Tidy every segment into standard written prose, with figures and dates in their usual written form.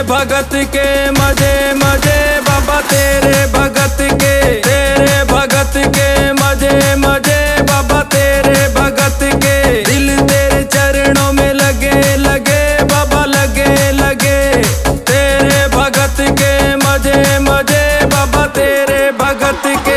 भगत के मजे मजे बाबा तेरे भगत के मजे मजे बाबा तेरे भगत के दिल तेरे चरणों में लगे लगे बाबा लगे लगे तेरे भगत के मजे मजे बाबा तेरे भगत के।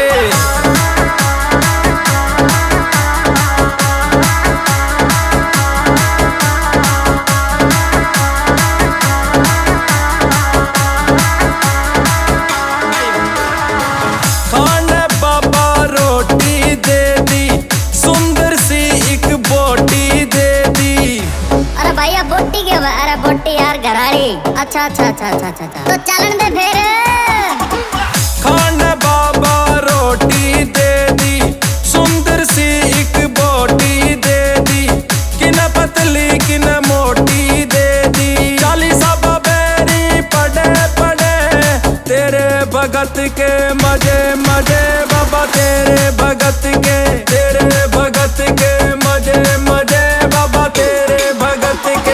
अरे बोटी यार घराड़ी। अच्छा अच्छा अच्छा अच्छा अच्छा तो चलन दे फिर। खान बाबा रोटी दे दी सुंदर सी एक बोटी दे दी कि न पतली कि न मोटी दे दी 40 बैरी पड़े पड़े तेरे भगत के मजे मजे बाबा तेरे भगत के मजे मजे बाबा तेरे भगत के।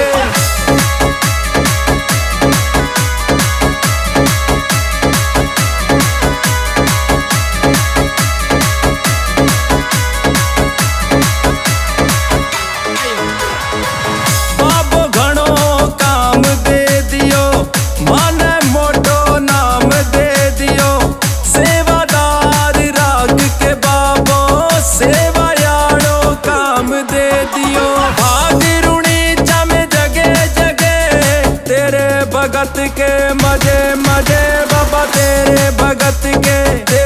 भगत के मजे मजे बाबा तेरे भगत के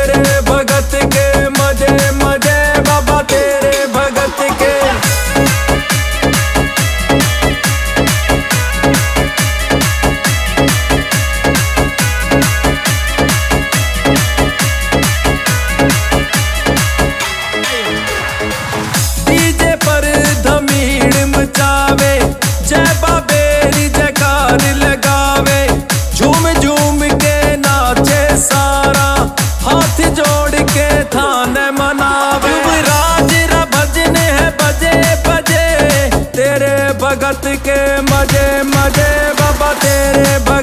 मजे मजे बाबा तेरे भगत के। डीजे पर धमीड़ मचावे जय बाबेरी जयकार लगावे झूम झूम के नाचे सारा हाथ जोड़ के थाने मनावे राज रा भजन है बजे बजे तेरे भगत के मजे मजे बाबा तेरे